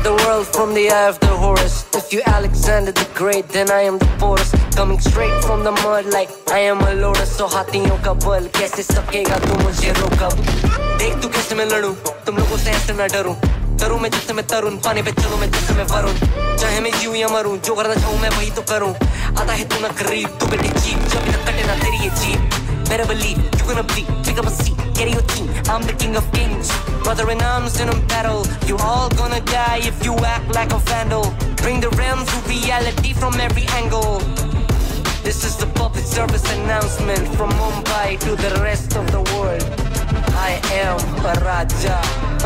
the world from the eye of the Horus. If you Alexander the Great, then I am the Porus. Coming straight from the mud like I am a Lotus. So हाथियों का बल कैसे सकेगा तू मुझे रोका? देख तू कैसे मैं लड़ूं, तुम लोगों से ऐसे ना डरूं. Taru में जिससे मैं तरुण, पानी पे चलूं मैं जिससे मैं वरुण. चाहे मैं जीऊं या मरूं, जो करना चाहूं मैं वही तो करूं. आता है तू ना करीब, तू बेटी चीप, जब तक कटे ना तेरी ये jeep. Better believe you're gonna bleed, pick up a seat, get in your team. I'm the king of kings, brother in arms in a battle. You all gonna die if you act like a vandal. Bring the realms to reality from every angle. This is the public service announcement from Mumbai to the rest of the world. I am a Raja.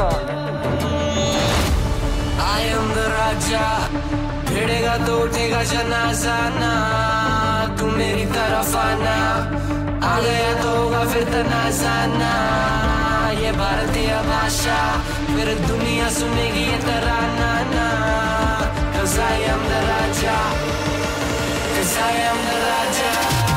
I am the Raja. भिड़ेगा तो उठेगा जनाजा ना, तू मेरी तरफ आना. आ गया तो होगा फिर तनाजा ना. ये भारतीय भाषा फिर दुनिया सुनेगी ये तराना ना. 'Cause I am the Raja. 'Cause I am the Raja.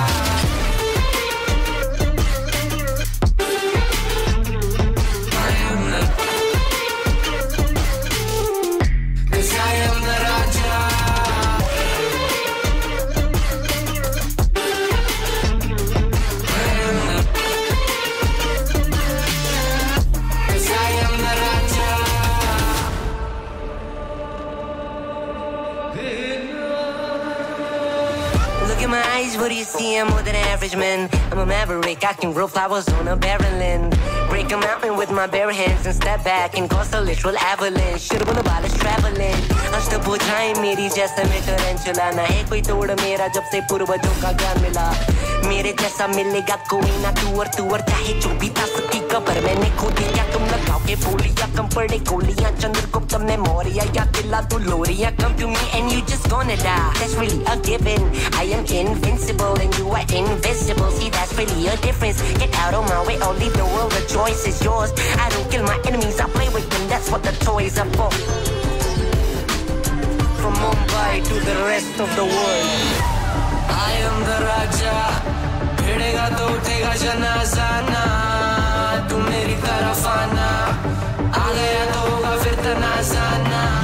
Look at my eyes, what do you see? I'm more than an average man. I'm a maverick, I can grow flowers on a barren land. Break a mountain with my bare hands and step back and cause a literal avalanche. Should've been about us traveling. अष्टभुजाएं मेरी जैसे मैं tarantula ना है कोई तोड़ मेरा जब से पूर्वजों का ज्ञान मिला. मेरे जैसा मिलेगा कोई ना तू और चाहे जो भी था सबकी कबर मैंने खो दिया. तुम लगाओगे बोलियां कम पड़े गोलियां चंद्रगुप्त ने मौर्य या किला तू लोरिया. Come to me and you just gonna die. That's really a given. I am invincible and you are invisible. See, that's really a difference. Get out of my way, I'll leave the world. The choice is yours. I don't kill my enemies, I play with them. That's what the toys are for. From Mumbai to the rest of the world, I am the Raja. भिड़ेगा तो उठेगा जनाजा ना, तू मेरी तरफ आना. आ गया तो होगा फिर तनाजा ना.